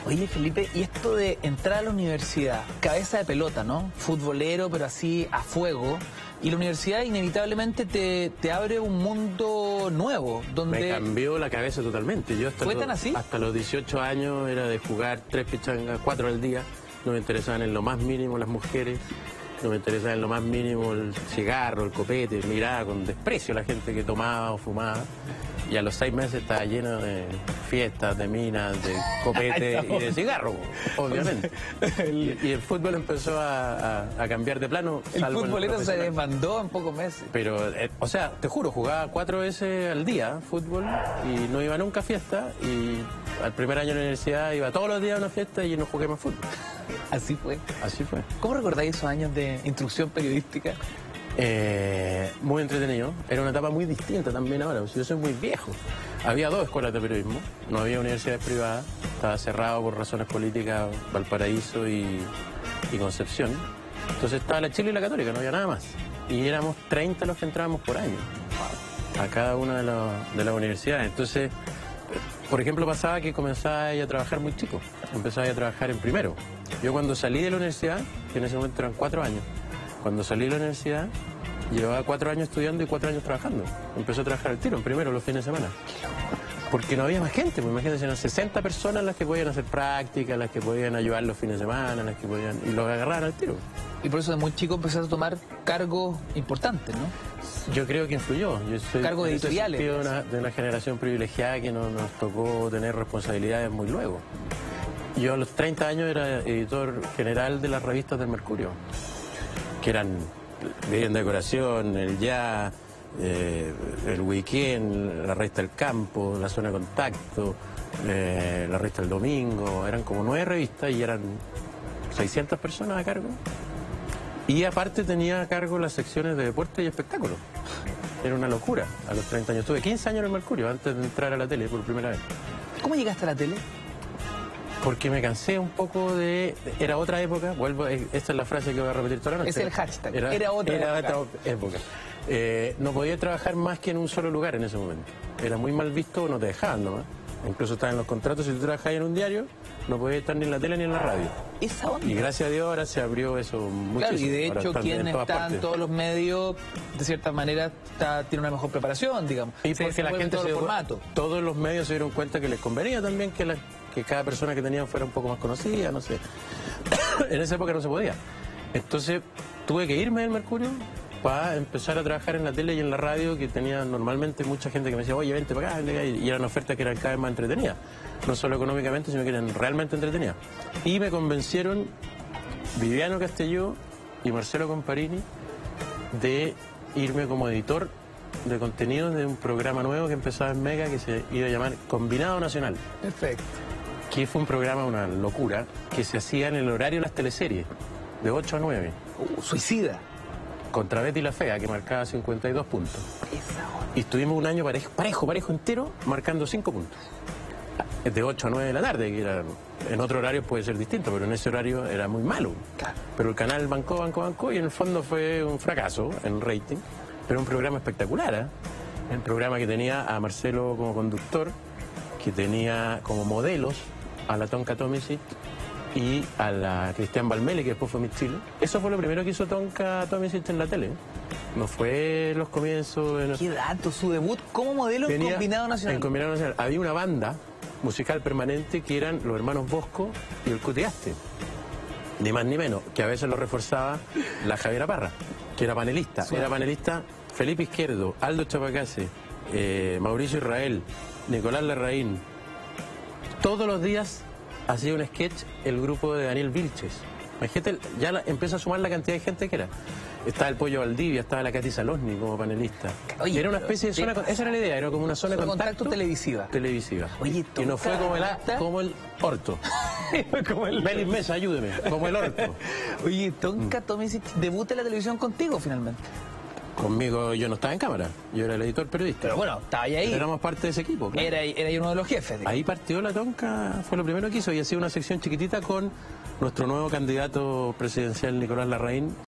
Oye, Felipe, y esto de entrar a la universidad, cabeza de pelota, ¿no? Futbolero, pero así a fuego. Y la universidad inevitablemente te abre un mundo nuevo, donde... Me cambió la cabeza totalmente. Yo ¿Fue tan así? hasta los 18 años era de jugar 3 pichangas, 4 al día. No me interesaban en lo más mínimo las mujeres, no me interesaba en lo más mínimo el cigarro, el copete. Miraba con desprecio a la gente que tomaba o fumaba. Y a los 6 meses estaba lleno de fiestas, de minas, de copete y de cigarro, obviamente. Y el fútbol empezó a cambiar de plano. El futbolero se desbandó en pocos meses. Pero, o sea, te juro, jugaba 4 veces al día fútbol y no iba nunca a fiesta. Y al primer año de la universidad iba todos los días a una fiesta y no jugué más fútbol. Así fue. Así fue. ¿Cómo recordáis esos años de instrucción periodística? Muy entretenido. Era una etapa muy distinta también ahora. Yo soy muy viejo. Había 2 escuelas de periodismo. No había universidades privadas. Estaba cerrado por razones políticas Valparaíso y Concepción. Entonces estaba la Chile y la Católica, no había nada más. Y éramos 30 los que entrábamos por año a cada una de las universidades. Entonces, por ejemplo, pasaba que comenzaba a trabajar muy chico. Empezaba a trabajar en primero. Yo cuando salí de la universidad, que en ese momento eran 4 años, cuando salí de la universidad, llevaba 4 años estudiando y 4 años trabajando. Empecé a trabajar al tiro, en primero, los fines de semana. Porque no había más gente, pues imagínense, eran 60 personas las que podían hacer prácticas, las que podían ayudar los fines de semana, las que podían... y los agarraban al tiro. Y por eso de muy chico empezaste a tomar cargos importantes, ¿no? Yo creo que influyó. Yo soy cargos editoriales. De una generación privilegiada que no nos tocó tener responsabilidades muy luego. Yo a los 30 años era editor general de las revistas del Mercurio, que eran Vivienda Decoración, El Ya, El Weekend, la revista El Campo, La Zona de Contacto, la revista El Domingo. Eran como 9 revistas y eran 600 personas a cargo. Y aparte tenía a cargo las secciones de deporte y espectáculo. Era una locura a los 30 años. Estuve 15 años en el Mercurio antes de entrar a la tele por primera vez. ¿Cómo llegaste a la tele? Porque me cansé un poco de... Era otra época, vuelvo, esta es la frase que voy a repetir toda la noche. Es el hashtag, era otra época. No podía trabajar más que en un solo lugar en ese momento. Era muy mal visto, no te dejaban nomás. Incluso estaba en los contratos, si tú trabajabas en un diario, no podías estar ni en la tele ni en la radio. Esa onda. Y gracias a Dios ahora se abrió eso muchísimo. Claro, y de hecho quien está en todos los medios, de cierta manera, tiene una mejor preparación, digamos. Y porque la gente todos los medios se dieron cuenta que les convenía también que cada persona que tenían fuera un poco más conocida, no sé. En esa época no se podía. Entonces tuve que irme del Mercurio para empezar a trabajar en la tele y en la radio, que tenía normalmente mucha gente que me decía, oye, vente para acá, y eran ofertas que eran cada vez más entretenidas. No solo económicamente, sino que eran realmente entretenidas. Y me convencieron Viviano Castelló y Marcelo Comparini de irme como editor de contenidos de un programa nuevo que empezaba en Mega, que se iba a llamar Combinado Nacional. Perfecto. Que fue un programa, una locura, que se hacía en el horario de las teleseries, de 8 a 9. Suicida. Contra Betty la Fea, que marcaba 52 puntos. Y estuvimos un año parejo entero, marcando 5 puntos. De 8 a 9 de la tarde, que era, en otro horario puede ser distinto, pero en ese horario era muy malo. Claro. Pero el canal bancó, y en el fondo fue un fracaso en rating, pero un programa espectacular, ¿eh? El programa que tenía a Marcelo como conductor, que tenía como modelos a la Tonka Tomisic y a la Cristian Valmeli, que después fue Miss Chile. Eso fue lo primero que hizo Tonka Tomisic en la tele. No fue los comienzos... ¿Qué dato? Su debut como modelo en Combinado Nacional. En Combinado Nacional. Había una banda musical permanente que eran los hermanos Bosco y el Cutiaste. Ni más ni menos, que a veces lo reforzaba la Javiera Parra, que era panelista. Era panelista Felipe Izquierdo, Aldo Chapacase, Mauricio Israel, Nicolás Larraín. Todos los días hacía un sketch el grupo de Daniel Vilches. Imagínate, ya empieza a sumar la cantidad de gente que era. Estaba el Pollo Valdivia, estaba la Katy Salosny como panelista. Oye, era una especie de zona... Esa era la idea, era como una zona de contacto televisiva. Oye, y no fue como el orto. Como el... Belis Mesa, ayúdeme, como el orto. Oye, Tonka Tomisic debuta en la televisión contigo finalmente. Conmigo yo no estaba en cámara, yo era el editor periodista. Pero bueno, estaba ahí. Pero éramos parte de ese equipo. Claro. Era uno de los jefes. Digamos. Ahí partió la Tonka, fue lo primero que hizo, y hacía una sección chiquitita con nuestro nuevo candidato presidencial, Nicolás Larraín.